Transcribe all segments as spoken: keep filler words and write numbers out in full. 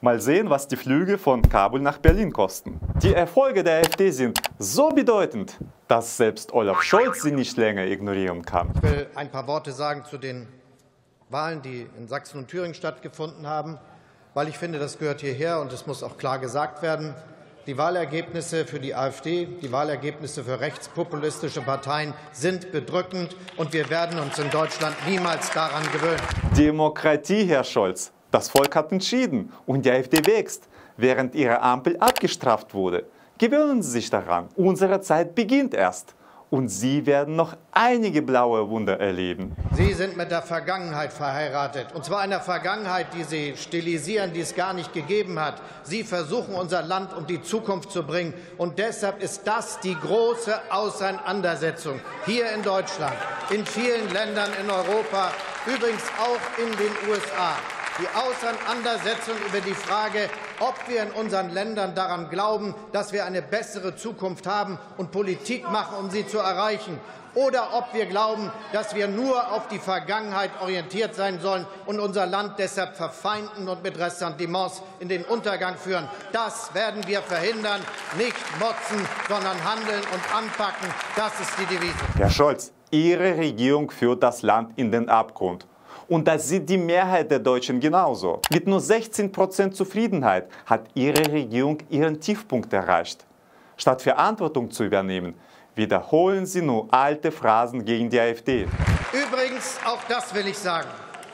Mal sehen, was die Flüge von Kabul nach Berlin kosten. Die Erfolge der AfD sind so bedeutend, dass selbst Olaf Scholz sie nicht länger ignorieren kann. Ich will ein paar Worte sagen zu den Wahlen, die in Sachsen und Thüringen stattgefunden haben, weil ich finde, das gehört hierher und es muss auch klar gesagt werden. Die Wahlergebnisse für die AfD, die Wahlergebnisse für rechtspopulistische Parteien sind bedrückend, und wir werden uns in Deutschland niemals daran gewöhnen. Demokratie, Herr Scholz. Das Volk hat entschieden und die AfD wächst, während ihre Ampel abgestraft wurde. Gewöhnen Sie sich daran, unsere Zeit beginnt erst. Und Sie werden noch einige blaue Wunder erleben. Sie sind mit der Vergangenheit verheiratet. Und zwar einer Vergangenheit, die Sie stilisieren, die es gar nicht gegeben hat. Sie versuchen, unser Land um die Zukunft zu bringen. Und deshalb ist das die große Auseinandersetzung hier in Deutschland, in vielen Ländern in Europa, übrigens auch in den U S A. Die Auseinandersetzung über die Frage, ob wir in unseren Ländern daran glauben, dass wir eine bessere Zukunft haben und Politik machen, um sie zu erreichen, oder ob wir glauben, dass wir nur auf die Vergangenheit orientiert sein sollen und unser Land deshalb verfeinden und mit Ressentiments in den Untergang führen. Das werden wir verhindern, nicht motzen, sondern handeln und anpacken. Das ist die Devise. Herr Scholz, Ihre Regierung führt das Land in den Abgrund. Und das sieht die Mehrheit der Deutschen genauso. Mit nur sechzehn Prozent Zufriedenheit hat Ihre Regierung ihren Tiefpunkt erreicht. Statt Verantwortung zu übernehmen, wiederholen Sie nur alte Phrasen gegen die AfD. Übrigens, auch das will ich sagen,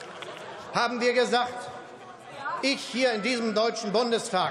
haben wir gesagt, ich hier in diesem Deutschen Bundestag,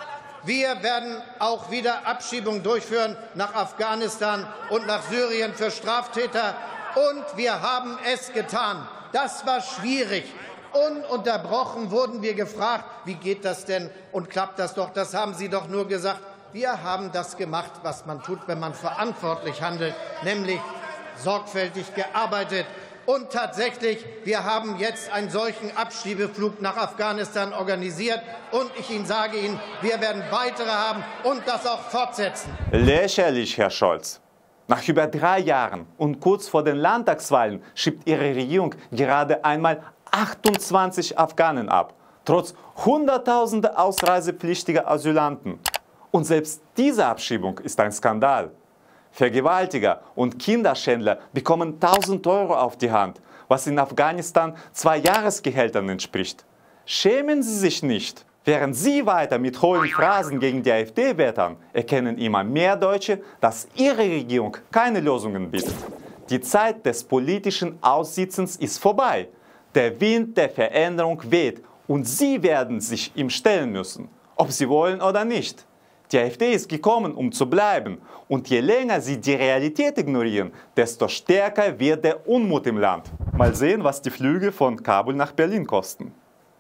wir werden auch wieder Abschiebungen durchführen nach Afghanistan und nach Syrien für Straftäter. Und wir haben es getan. Das war schwierig. Ununterbrochen wurden wir gefragt, wie geht das denn und klappt das doch? Das haben Sie doch nur gesagt. Wir haben das gemacht, was man tut, wenn man verantwortlich handelt, nämlich sorgfältig gearbeitet. Und tatsächlich, wir haben jetzt einen solchen Abschiebeflug nach Afghanistan organisiert. Und ich Ihnen sage Ihnen, wir werden weitere haben und das auch fortsetzen. Lächerlich, Herr Scholz. Nach über drei Jahren und kurz vor den Landtagswahlen schiebt Ihre Regierung gerade einmal achtundzwanzig Afghanen ab, trotz Hunderttausende ausreisepflichtiger Asylanten. Und selbst diese Abschiebung ist ein Skandal. Vergewaltiger und Kinderschändler bekommen tausend Euro auf die Hand, was in Afghanistan zwei Jahresgehältern entspricht. Schämen Sie sich nicht? Während Sie weiter mit hohlen Phrasen gegen die AfD wettern, erkennen immer mehr Deutsche, dass Ihre Regierung keine Lösungen bietet. Die Zeit des politischen Aussitzens ist vorbei. Der Wind der Veränderung weht und Sie werden sich ihm stellen müssen, ob Sie wollen oder nicht. Die AfD ist gekommen, um zu bleiben. Und je länger Sie die Realität ignorieren, desto stärker wird der Unmut im Land. Mal sehen, was die Flüge von Kabul nach Berlin kosten.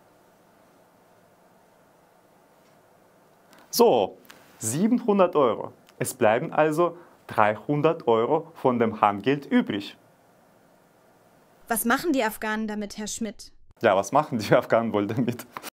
So, siebenhundert Euro. Es bleiben also dreihundert Euro von dem Handgeld übrig. Was machen die Afghanen damit, Herr Schmidt? Ja, was machen die Afghanen wohl damit?